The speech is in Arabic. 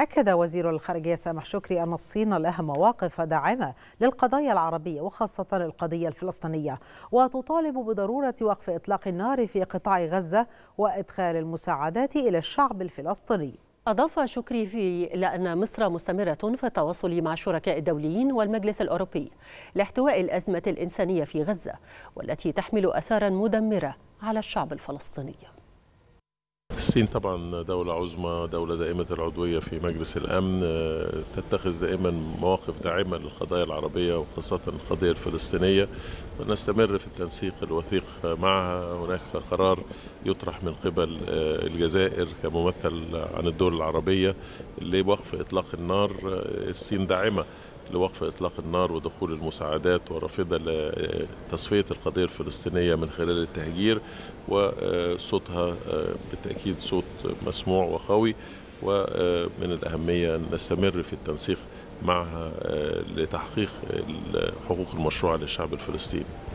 أكد وزير الخارجية سامح شكري أن الصين لها مواقف داعمة للقضايا العربية وخاصة القضية الفلسطينية، وتطالب بضرورة وقف إطلاق النار في قطاع غزة وإدخال المساعدات إلى الشعب الفلسطيني. أضاف شكري إلى أن مصر مستمرة في التواصل مع الشركاء الدوليين والمجلس الأوروبي لاحتواء الأزمة الإنسانية في غزة والتي تحمل آثارا مدمرة على الشعب الفلسطيني. الصين طبعا دولة عظمى، دولة دائمة العضوية في مجلس الأمن، تتخذ دائما مواقف داعمة للقضايا العربية وخاصة القضية الفلسطينية، ونستمر في التنسيق الوثيق معها. هناك قرار يطرح من قبل الجزائر كممثل عن الدول العربية لوقف إطلاق النار. الصين داعمة لوقف إطلاق النار ودخول المساعدات ورافضة لتصفية القضية الفلسطينية من خلال التهجير، وصوتها بالتأكيد صوت مسموع وقوي، ومن الأهمية أن نستمر في التنسيق معها لتحقيق الحقوق المشروعة للشعب الفلسطيني.